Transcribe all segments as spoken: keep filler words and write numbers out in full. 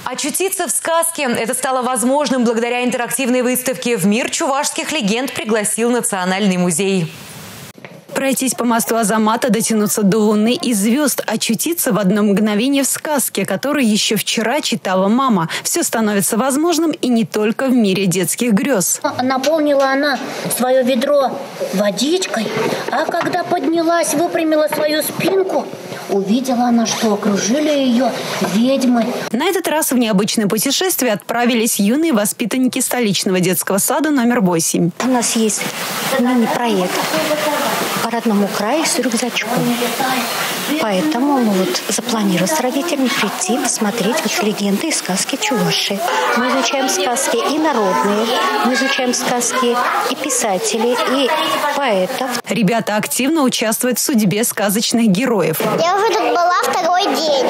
Очутиться в сказке – это стало возможным благодаря интерактивной выставке. В мир чувашских легенд пригласил Национальный музей. Пройтись по мосту Азамата, дотянуться до Луны и звезд, очутиться в одно мгновение в сказке, которую еще вчера читала мама. Все становится возможным и не только в мире детских грез. Наполнила она свое ведро водичкой, а когда поднялась, выпрямила свою спинку, увидела она, что окружили ее ведьмы. На этот раз в необычное путешествие отправились юные воспитанники столичного детского сада номер восемь. У нас есть мини-проект по родному краю с рюкзачком. Поэтому мы вот запланировали с родителями прийти, посмотреть вот легенды и сказки Чувашии. Мы изучаем сказки и народные, мы изучаем сказки и писателей, и поэтов. Ребята активно участвуют в судьбе сказочных героев. Я уже тут была второй день.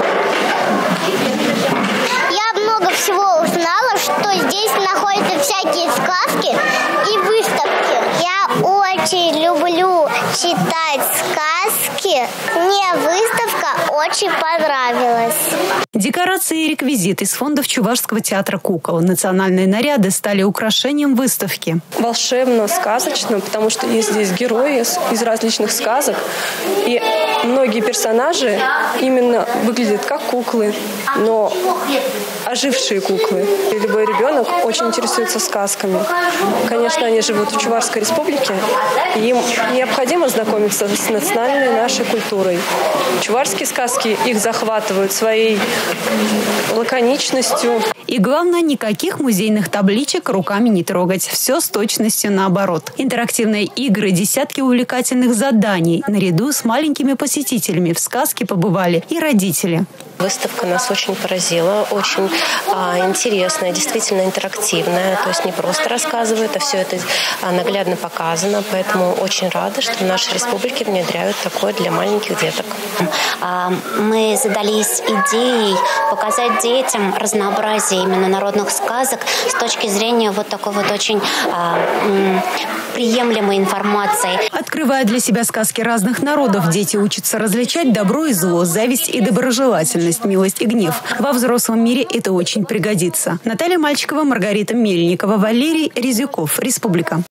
Я много всего узнала, что здесь находятся всякие сказки и выставки. Я очень люблю читать сказки. Мне выставка очень понравилась. Декорации и реквизит из фондов Чувашского театра кукол. Национальные наряды стали украшением выставки. Волшебно, сказочно, потому что есть здесь герои из различных сказок. И многие персонажи именно выглядят как куклы, но ожившие куклы. И любой ребенок очень интересуется сказками. Конечно, они живут в Чувашской республике, и им необходимо знакомиться с национальной нашей культурой. Чувашские сказки их захватывают своей лаконичностью. И главное, никаких музейных табличек руками не трогать. Все с точностью наоборот. Интерактивные игры, десятки увлекательных заданий. Наряду с маленькими посетителями в сказке побывали и родители. Выставка нас очень поразила, очень а, интересная, действительно интерактивная. То есть не просто рассказывают, а все это а, наглядно показано. Поэтому очень рада, что в нашей республике внедряют такое для маленьких деток. Мы задались идеей показать детям разнообразие именно народных сказок с точки зрения вот такой вот очень а, м, приемлемой информации. Открывая для себя сказки разных народов, дети учатся различать добро и зло, зависть и доброжелательность, милость и гнев. Во взрослом мире это очень пригодится. Наталья Мальчикова, Маргарита Мельникова, Валерий Резюков. Республика.